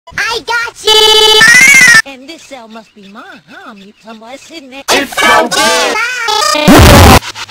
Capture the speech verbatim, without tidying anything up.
I got you! And this cell must be mine, huh? I'm somewhere sitting there. It's so good!